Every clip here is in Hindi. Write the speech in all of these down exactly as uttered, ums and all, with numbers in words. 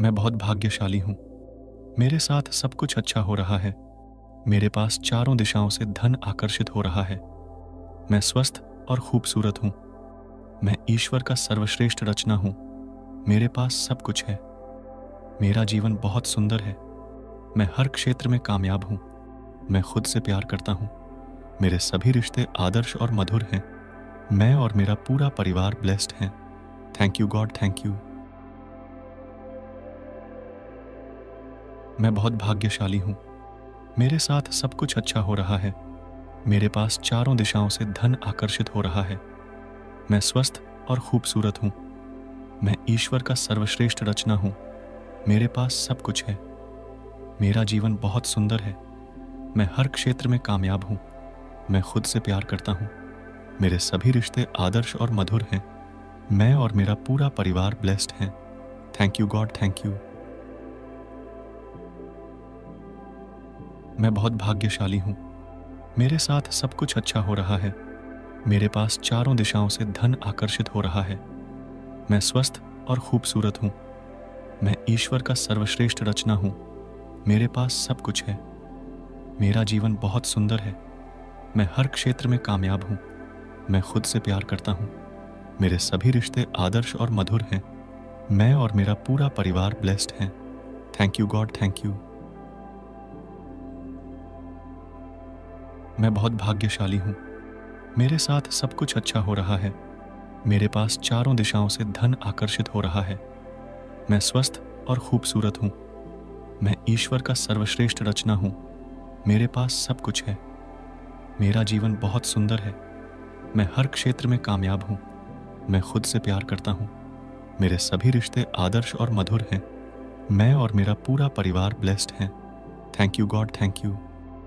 मैं बहुत भाग्यशाली हूँ। मेरे साथ सब कुछ अच्छा हो रहा है। मेरे पास चारों दिशाओं से धन आकर्षित हो रहा है। मैं स्वस्थ और खूबसूरत हूँ। मैं ईश्वर का सर्वश्रेष्ठ रचना हूँ। मेरे पास सब कुछ है। मेरा जीवन बहुत सुंदर है। मैं हर क्षेत्र में कामयाब हूँ। मैं खुद से प्यार करता हूँ। मेरे सभी रिश्ते आदर्श और मधुर हैं। मैं और मेरा पूरा परिवार ब्लेस्ड हैं। Thank you God, thank you. मैं बहुत भाग्यशाली हूँ। मेरे साथ सब कुछ अच्छा हो रहा है। मेरे पास चारों दिशाओं से धन आकर्षित हो रहा है। मैं स्वस्थ और खूबसूरत हूँ। मैं ईश्वर का सर्वश्रेष्ठ रचना हूँ। मेरे पास सब कुछ है। मेरा जीवन बहुत सुंदर है। मैं हर क्षेत्र में कामयाब हूँ। मैं खुद से प्यार करता हूँ। मेरे सभी रिश्ते आदर्श और मधुर हैं। मैं और मेरा पूरा परिवार ब्लेस्ड हैं। Thank you God, thank you. मैं बहुत भाग्यशाली हूँ। मेरे साथ सब कुछ अच्छा हो रहा है। मेरे पास चारों दिशाओं से धन आकर्षित हो रहा है। मैं स्वस्थ और खूबसूरत हूँ। मैं ईश्वर का सर्वश्रेष्ठ रचना हूँ। मेरे पास सब कुछ है। मेरा जीवन बहुत सुंदर है। मैं हर क्षेत्र में कामयाब हूँ। मैं खुद से प्यार करता हूँ। मेरे सभी रिश्ते आदर्श और मधुर हैं। मैं और मेरा पूरा परिवार ब्लेस्ड हैं। Thank you God, thank you. मैं बहुत भाग्यशाली हूँ। मेरे साथ सब कुछ अच्छा हो रहा है। मेरे पास चारों दिशाओं से धन आकर्षित हो रहा है। मैं स्वस्थ और खूबसूरत हूँ। मैं ईश्वर का सर्वश्रेष्ठ रचना हूँ। मेरे पास सब कुछ है। मेरा जीवन बहुत सुंदर है। मैं हर क्षेत्र में कामयाब हूँ। मैं खुद से प्यार करता हूँ। मेरे सभी रिश्ते आदर्श और मधुर हैं। मैं और मेरा पूरा परिवार ब्लेस्ड हैं। Thank you God, thank you.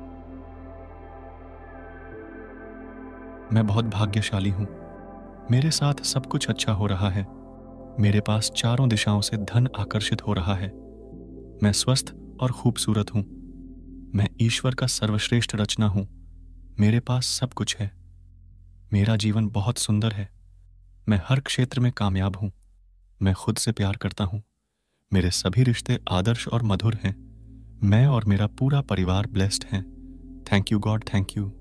मैं बहुत भाग्यशाली हूँ। मेरे साथ सब कुछ अच्छा हो रहा है। मेरे पास चारों दिशाओं से धन आकर्षित हो रहा है। मैं स्वस्थ और खूबसूरत हूँ। मैं ईश्वर का सर्वश्रेष्ठ रचना हूँ। मेरे पास सब कुछ है। मेरा जीवन बहुत सुंदर है। मैं हर क्षेत्र में कामयाब हूँ। मैं खुद से प्यार करता हूँ। मेरे सभी रिश्ते आदर्श और मधुर हैं। मैं और मेरा पूरा परिवार ब्लेस्ड हैं। Thank you God, thank you.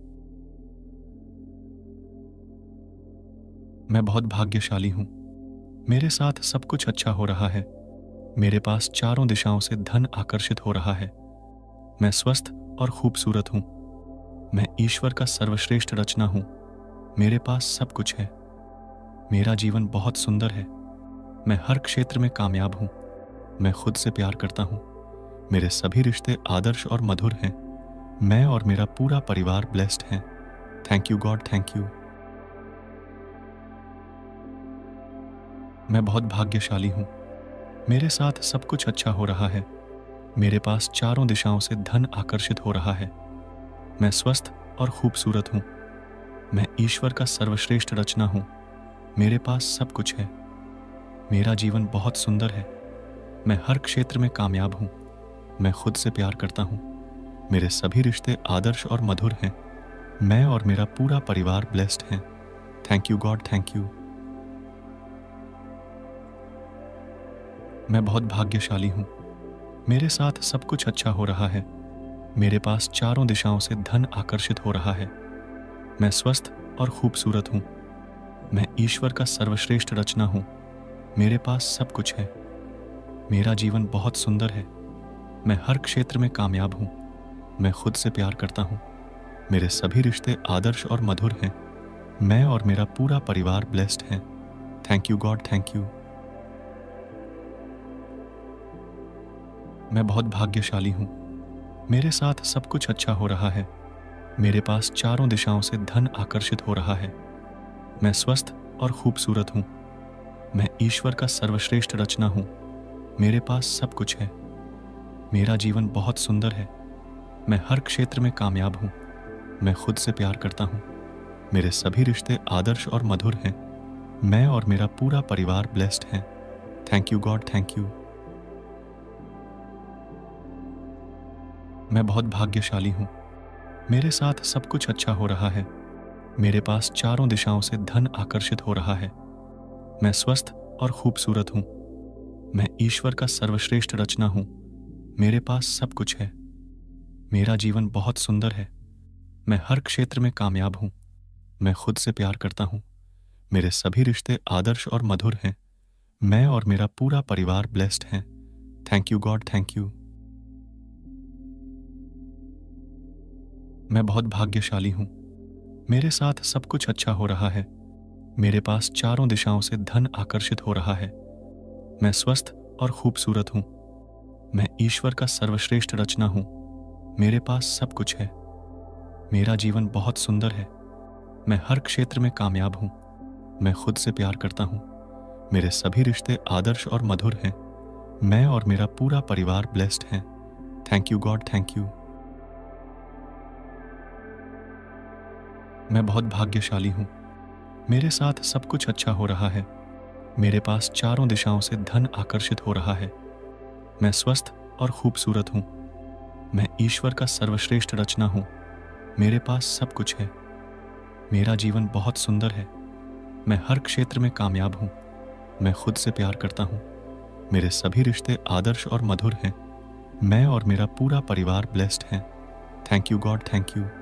मैं बहुत भाग्यशाली हूँ। मेरे साथ सब कुछ अच्छा हो रहा है। मेरे पास चारों दिशाओं से धन आकर्षित हो रहा है। मैं स्वस्थ और खूबसूरत हूँ। मैं ईश्वर का सर्वश्रेष्ठ रचना हूँ। मेरे पास सब कुछ है। मेरा जीवन बहुत सुंदर है। मैं हर क्षेत्र में कामयाब हूँ। मैं खुद से प्यार करता हूँ। मेरे सभी रिश्ते आदर्श और मधुर हैं। मैं और मेरा पूरा परिवार ब्लेस्ड हैं। Thank you God, thank you. मैं बहुत भाग्यशाली हूँ। मेरे साथ सब कुछ अच्छा हो रहा है। मेरे पास चारों दिशाओं से धन आकर्षित हो रहा है। मैं स्वस्थ और खूबसूरत हूँ। मैं ईश्वर का सर्वश्रेष्ठ रचना हूँ। मेरे पास सब कुछ है। मेरा जीवन बहुत सुंदर है। मैं हर क्षेत्र में कामयाब हूँ। मैं खुद से प्यार करता हूँ। मेरे सभी रिश्ते आदर्श और मधुर हैं। मैं और मेरा पूरा परिवार ब्लेस्ड हैं। Thank you God, thank you. मैं बहुत भाग्यशाली हूँ। मेरे साथ सब कुछ अच्छा हो रहा है। मेरे पास चारों दिशाओं से धन आकर्षित हो रहा है। मैं स्वस्थ और खूबसूरत हूँ। मैं ईश्वर का सर्वश्रेष्ठ रचना हूँ। मेरे पास सब कुछ है। मेरा जीवन बहुत सुंदर है। मैं हर क्षेत्र में कामयाब हूँ। मैं खुद से प्यार करता हूँ। मेरे सभी रिश्ते आदर्श और मधुर हैं। मैं और मेरा पूरा परिवार ब्लेस्ड हैं। Thank you God, thank you. मैं बहुत भाग्यशाली हूँ। मेरे साथ सब कुछ अच्छा हो रहा है। मेरे पास चारों दिशाओं से धन आकर्षित हो रहा है। मैं स्वस्थ और खूबसूरत हूँ। मैं ईश्वर का सर्वश्रेष्ठ रचना हूँ। मेरे पास सब कुछ है। मेरा जीवन बहुत सुंदर है। मैं हर क्षेत्र में कामयाब हूँ। मैं खुद से प्यार करता हूँ। मेरे सभी रिश्ते आदर्श और मधुर हैं। मैं और मेरा पूरा परिवार ब्लेस्ड हैं। Thank you God, thank you. मैं बहुत भाग्यशाली हूँ। मेरे साथ सब कुछ अच्छा हो रहा है। मेरे पास चारों दिशाओं से धन आकर्षित हो रहा है। मैं स्वस्थ और खूबसूरत हूँ। मैं ईश्वर का सर्वश्रेष्ठ रचना हूं। मेरे पास सब कुछ है। मेरा जीवन बहुत सुंदर है। मैं हर क्षेत्र में कामयाब हूं। मैं खुद से प्यार करता हूं। मेरे सभी रिश्ते आदर्श और मधुर हैं। मैं और मेरा पूरा परिवार ब्लेस्ड हैं। Thank you God, thank you. मैं बहुत भाग्यशाली हूं। मेरे साथ सब कुछ अच्छा हो रहा है। मेरे पास चारों दिशाओं से धन आकर्षित हो रहा है। मैं स्वस्थ और खूबसूरत हूं। मैं ईश्वर का सर्वश्रेष्ठ रचना हूं। मेरे पास सब कुछ है। मेरा जीवन बहुत सुंदर है। मैं हर क्षेत्र में कामयाब हूं। मैं खुद से प्यार करता हूं। मेरे सभी रिश्ते आदर्श और मधुर हैं। मैं और मेरा पूरा परिवार ब्लेस्ड हैं। Thank you God, thank you. मैं बहुत भाग्यशाली हूं। मेरे साथ सब कुछ अच्छा हो रहा है। मेरे पास चारों दिशाओं से धन आकर्षित हो रहा है। मैं स्वस्थ और खूबसूरत हूं। मैं ईश्वर का सर्वश्रेष्ठ रचना हूं। मेरे पास सब कुछ है। मेरा जीवन बहुत सुंदर है। मैं हर क्षेत्र में कामयाब हूं। मैं खुद से प्यार करता हूं। मेरे सभी रिश्ते आदर्श और मधुर हैं। मैं और मेरा पूरा परिवार ब्लेस्ड हैं। Thank you God, thank you.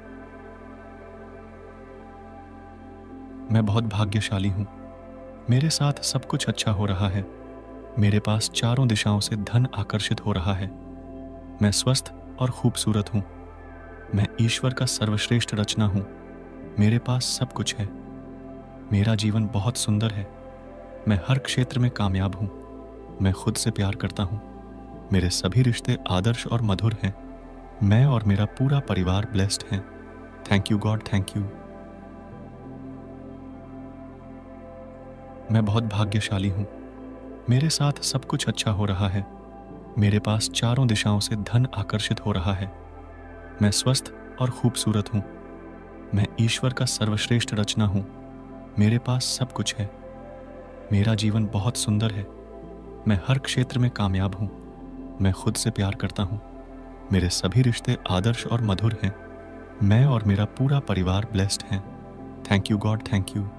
मैं बहुत भाग्यशाली हूं। मेरे साथ सब कुछ अच्छा हो रहा है। मेरे पास चारों दिशाओं से धन आकर्षित हो रहा है। मैं स्वस्थ और खूबसूरत हूं। मैं ईश्वर का सर्वश्रेष्ठ रचना हूं। मेरे पास सब कुछ है। मेरा जीवन बहुत सुंदर है। मैं हर क्षेत्र में कामयाब हूं। मैं खुद से प्यार करता हूं। मेरे सभी रिश्ते आदर्श और मधुर हैं। मैं और मेरा पूरा परिवार ब्लेस्ड हैं। Thank you God, thank you. मैं बहुत भाग्यशाली हूं। मेरे साथ सब कुछ अच्छा हो रहा है। मेरे पास चारों दिशाओं से धन आकर्षित हो रहा है। मैं स्वस्थ और खूबसूरत हूं। मैं ईश्वर का सर्वश्रेष्ठ रचना हूं। मेरे पास सब कुछ है। मेरा जीवन बहुत सुंदर है। मैं हर क्षेत्र में कामयाब हूं। मैं खुद से प्यार करता हूं। मेरे सभी रिश्ते आदर्श और मधुर हैं। मैं और मेरा पूरा परिवार ब्लेस्ड हैं। Thank you God, thank you.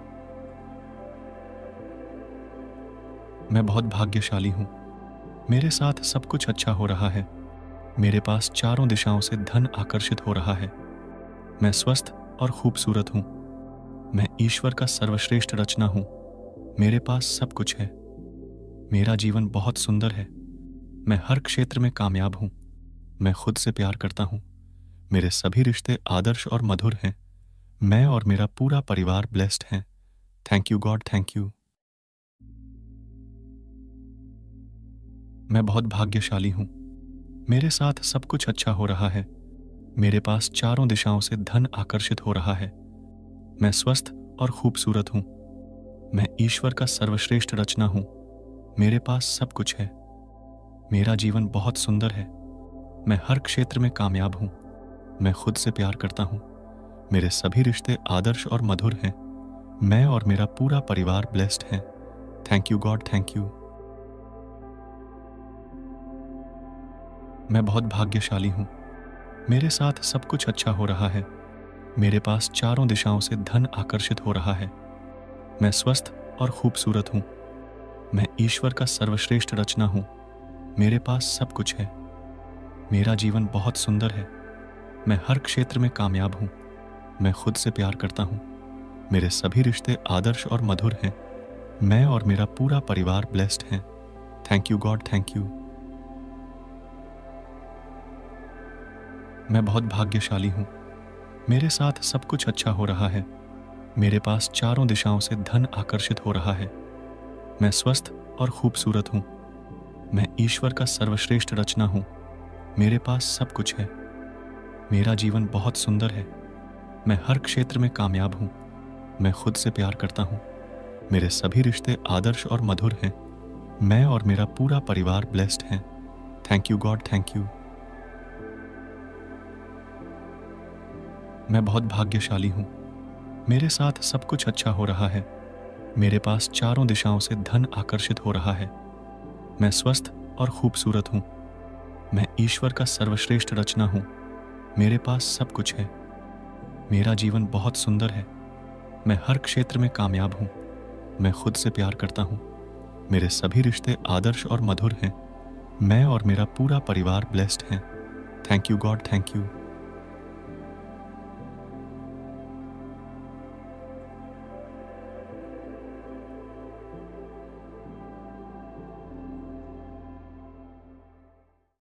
मैं बहुत भाग्यशाली हूं। मेरे साथ सब कुछ अच्छा हो रहा है। मेरे पास चारों दिशाओं से धन आकर्षित हो रहा है। मैं स्वस्थ और खूबसूरत हूं। मैं ईश्वर का सर्वश्रेष्ठ रचना हूं। मेरे पास सब कुछ है। मेरा जीवन बहुत सुंदर है। मैं हर क्षेत्र में कामयाब हूं। मैं खुद से प्यार करता हूं। मेरे सभी रिश्ते आदर्श और मधुर हैं। मैं और मेरा पूरा परिवार ब्लेस्ड हैं। Thank you God, thank you. मैं बहुत भाग्यशाली हूं। मेरे साथ सब कुछ अच्छा हो रहा है। मेरे पास चारों दिशाओं से धन आकर्षित हो रहा है। मैं स्वस्थ और खूबसूरत हूं। मैं ईश्वर का सर्वश्रेष्ठ रचना हूं। मेरे पास सब कुछ है। मेरा जीवन बहुत सुंदर है। मैं हर क्षेत्र में कामयाब हूं। मैं खुद से प्यार करता हूं। मेरे सभी रिश्ते आदर्श और मधुर हैं। मैं और मेरा पूरा परिवार ब्लेस्ड हैं। Thank you God, thank you. मैं बहुत भाग्यशाली हूं। मेरे साथ सब कुछ अच्छा हो रहा है। मेरे पास चारों दिशाओं से धन आकर्षित हो रहा है। मैं स्वस्थ और खूबसूरत हूं। मैं ईश्वर का सर्वश्रेष्ठ रचना हूं। मेरे पास सब कुछ है। मेरा जीवन बहुत सुंदर है। मैं हर क्षेत्र में कामयाब हूं। मैं खुद से प्यार करता हूं। मेरे सभी रिश्ते आदर्श और मधुर हैं। मैं और मेरा पूरा परिवार ब्लेस्ड हैं। Thank you God, thank you. मैं बहुत भाग्यशाली हूं। मेरे साथ सब कुछ अच्छा हो रहा है। मेरे पास चारों दिशाओं से धन आकर्षित हो रहा है। मैं स्वस्थ और खूबसूरत हूं। मैं ईश्वर का सर्वश्रेष्ठ रचना हूं। मेरे पास सब कुछ है। मेरा जीवन बहुत सुंदर है। मैं हर क्षेत्र में कामयाब हूं। मैं खुद से प्यार करता हूं। मेरे सभी रिश्ते आदर्श और मधुर हैं। मैं और मेरा पूरा परिवार ब्लेस्ड हैं। Thank you God, thank you. मैं बहुत भाग्यशाली हूं। मेरे साथ सब कुछ अच्छा हो रहा है। मेरे पास चारों दिशाओं से धन आकर्षित हो रहा है। मैं स्वस्थ और खूबसूरत हूं। मैं ईश्वर का सर्वश्रेष्ठ रचना हूं। मेरे पास सब कुछ है। मेरा जीवन बहुत सुंदर है। मैं हर क्षेत्र में कामयाब हूं। मैं खुद से प्यार करता हूं। मेरे सभी रिश्ते आदर्श और मधुर हैं। मैं और मेरा पूरा परिवार ब्लेस्ड हैं। Thank you God, thank you.